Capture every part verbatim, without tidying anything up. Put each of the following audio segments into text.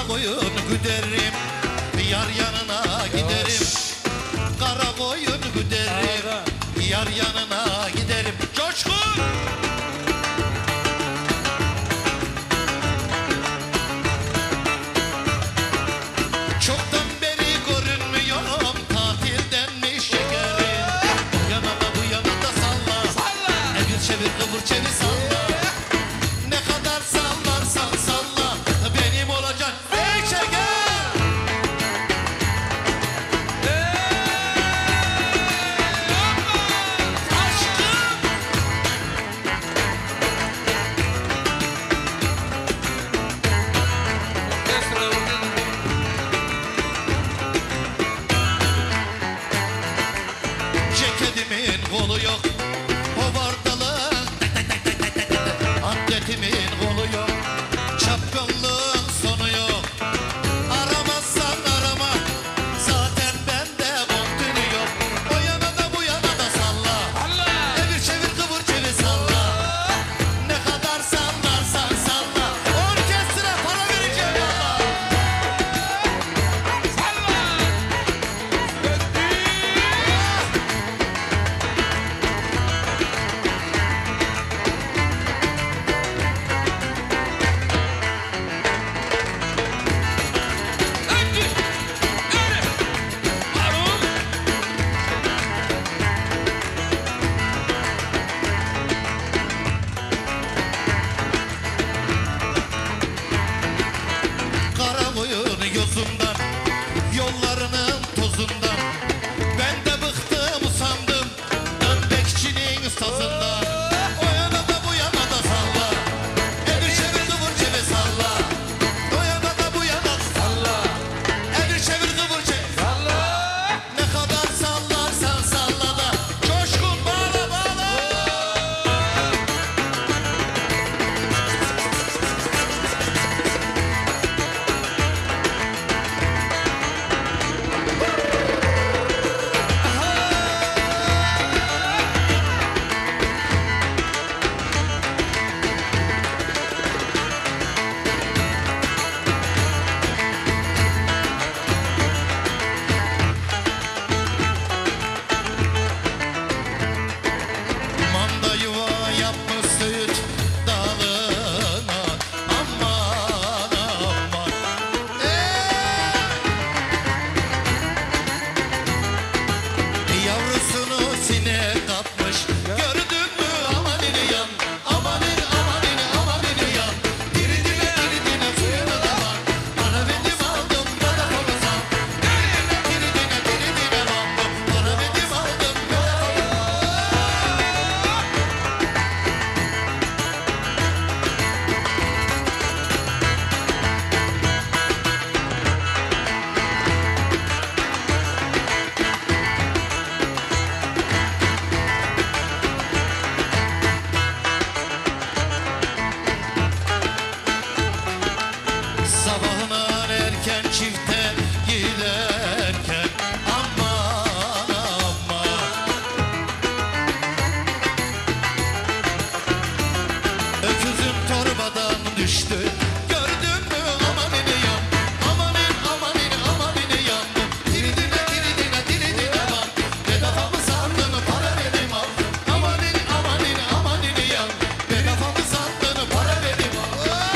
Kara koyun güderim, yar yanına giderim. Kara koyun güderim, yar yanına giderim. Coşkun! Çoktan beri görünmüyorum, tatildenmiş şekerim. Bu yana da bu yana da salla, salla. Evir çevir kıvır çevir salla. Ne kadar sallarsan salla, benim olacak ey şeker. Ceketimin kolu yok, hovardalığın atletimin kolu yok, çapkınlığın sonu yok. Aramazsan arama, zaten bende kontürü yok. O yana da bu yana da salla, evir çevir kıvır çevir salla. Ne kadar sallarsan salla, orkestra para vereceğim valla. Kara koyun yosundan, yollarının tozundan. Ben de bıktım usandım, dön bekçinin sazından. O yana da bu yana da salla, evir çevir kıvır çevir salla. O yana da bu yana salla, evir çevir kıvır çevir salla. Ne kadar sallarsan salla da, coşkun bağla bağla. Manda yuva yapmış süt dalına, aman aman. Ey! Yavrusunu sinek kapmış, gördün mü amanini yan, amanini amanini amanini yan. Diri dine diri dine suyuna da bak, bana benim aldım bana kolasam. Diri dine diri dine baktım, bana benim aldım bana kolasam. Sabahından erken çifte giderken, aman aman. Öküzüm torbadan düştü, gördün mü amanini yan, amanin amanin amanini yandım. Diridine diridine diridine bak, bedava mı sandın para benim al. Amanin amanin amanini yan, bedava mı sandın para benim al.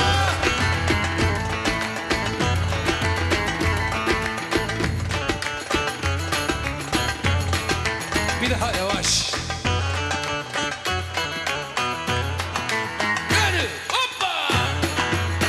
Bir daha yavaş. Hadi hoppa.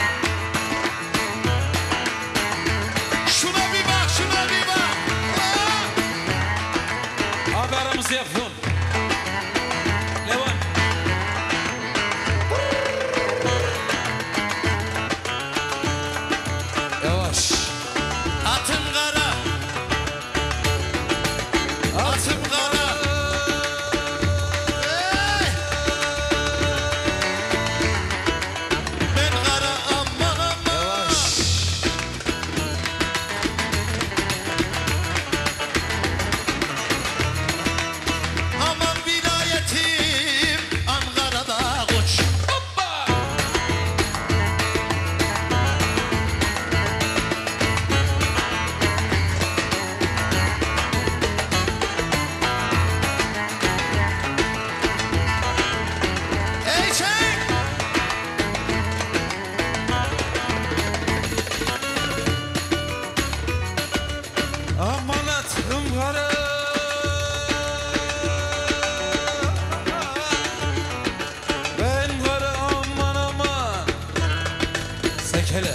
Sekele.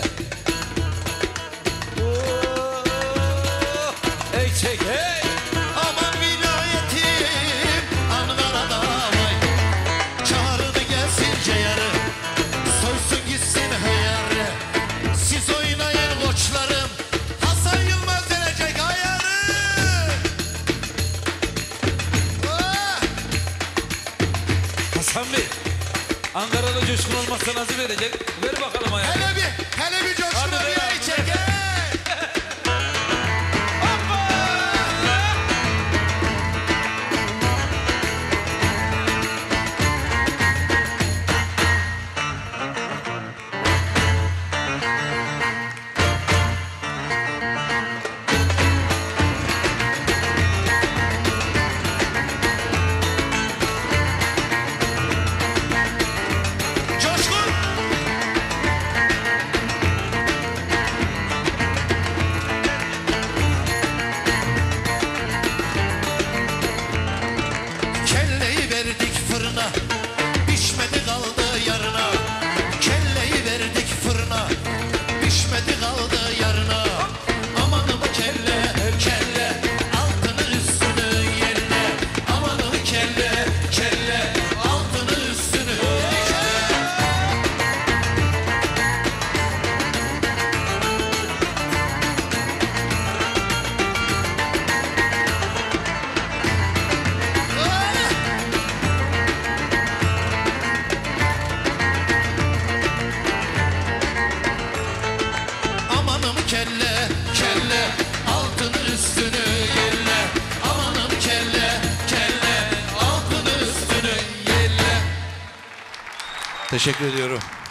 Oo, ey çek hey. Aman vilayetim Ankara'da vay. Çağırdı gelsin ceyarı, soysun gitsin hıyarı. Siz oynayın koçlarım, Hasan Yılmaz verecek ayarı. Ah! Hasan Bey. Ankara'da coşkun olmazsa nasıl verecek? Ver bakalım ayağını. Hele bir, hele bir coşkun Hadi bir be, yeri hadi çek. be. hey! Coşkun! Kelleyi verdik fırına, pişmedi kaldı yarına. Kelleyi verdik fırına, pişmedi kaldı yarına. Amanım kelle, kelle, altını üstünü yerine. Amanım kelle, kelle, altını üstünü yerine. Amanım kelle, kelle, altını üstünü yerle. Amanım kelle, kelle, altını üstünü yerle. Teşekkür ediyorum.